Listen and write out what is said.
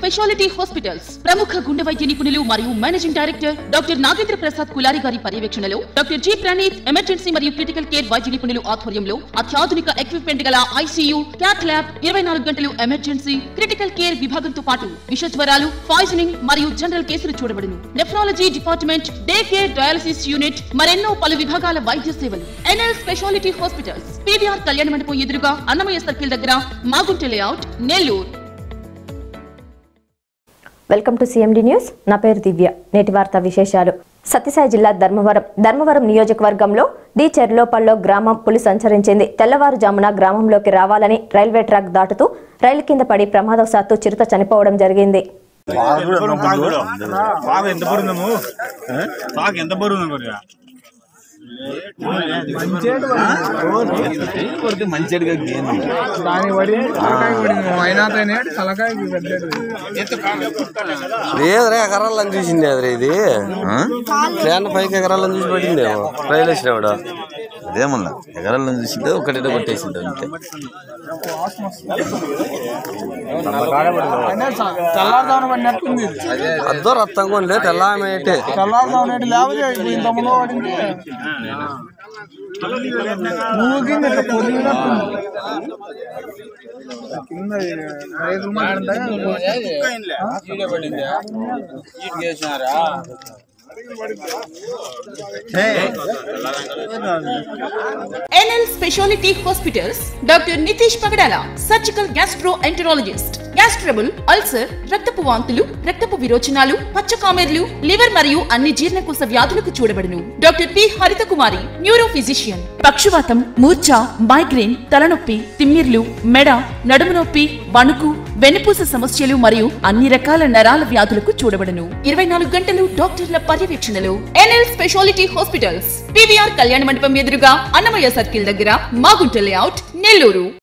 Speciality hospitals ప్రముఖ గుండె వైద్య నిపుణులు మరియు managing director doctor Nagendra Prasad Kulari గారి పర్యవేక్షణలో డాక్టర్ జి ప్రణీత్ ఎమర్జెన్సీ మరియు క్రిటికల్ కేర్ వైద్య నిపుణులు ఆధ్వర్యంలో అత్యాధునిక ఎక్విప్మెంట్ గల ఐసీయూ, క్యాట్ ల్యాబ్, 24 గంటలు ఎమర్జెన్సీ క్రిటికల్ కేర్ విభాగంతో పాటు విష జ్వరాలు, పాయిజనింగ్ మరియు జనరల్ కేసులు చూడబడును. Nephrology department, day care, dialysis unit మరెన్నో పలు విభాగాల వైద్య సేవలు. ఎన్ఎల్ స్పెషాలిటీ హాస్పిటల్స్, పీవీఆర్ కళ్యాణ మండపం ఎదురుగా, అన్నమయ్య సర్కిల్ దగ్గర, Magunta layout, Nellore. Welcome to CMD news. నా పేరు దివ్య. నేటి వార్తా విశేషాలు. సత్యసాయి జిల్లా ధర్మవరం నియోజకవర్గంలో డి చెర్లోపల్లో గ్రామం పులి సంచరించింది. తెల్లవారుజామున గ్రామంలోకి రావాలని రైల్వే ట్రాక్ దాటుతూ రైలు కింద పడి ప్రమాదవశాత్తు చిరుత చనిపోవడం జరిగింది. లేదురా ఎకరాలని చూసింది అదే ఇది ట్రైన్ 5 ఎకరాలను చూసి పడిందేమో రైలు వచ్చినాడు. అదేమన్నా ఎకరాలను చూసిందే ఒకటి కొట్టేసింది అంతే. అద్దో రత్తంగా లే తెల్లామేటే NL speciality hospitals doctor Nitish Pagadala, surgical gastroenterologist. Gas trouble, ulcer, రక్తపు వాంతులు, రక్తపు విరోచనాలు, పచ్చకామెర్లు, లివర్ మరియు అన్ని జీర్ణకోశ వ్యాధులకు చూడబడును. డాక్టర్ పి హరిత కుమారి, న్యూరో ఫిజిషియన్. పక్షవాతం, మూర్ఛ, మైగ్రేన్, తలనొప్పి, తిమ్మిర్లు, మెడ, నడుము నొప్పి, వణుకు, వెన్నుపూస సమస్యలు మరియు అన్ని రకాల నరాల వ్యాధులకు చూడబడును. 24 గంటలు డాక్టర్ల పర్యవేక్షణలో ఎన్ఎల్ స్పెషాలిటీ హాస్పిటల్స్, పీవీఆర్ కళ్యాణ మండపం ఎదురుగా, అన్నమయ్య సర్కిల్ దగ్గర, మాగుంట లేఅవుట్, నెల్లూరు.